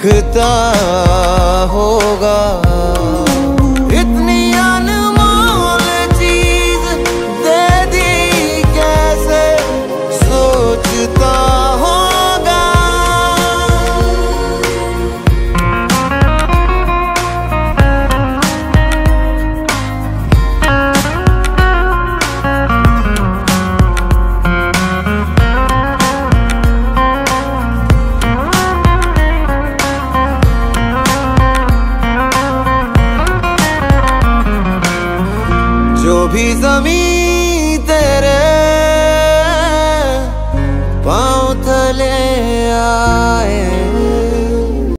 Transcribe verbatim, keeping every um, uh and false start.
दिखता होगा। इतनी अनमोल चीज दे दी कैसे सोचता होगा। जो भी ज़मीं तेरे पाँव तले आ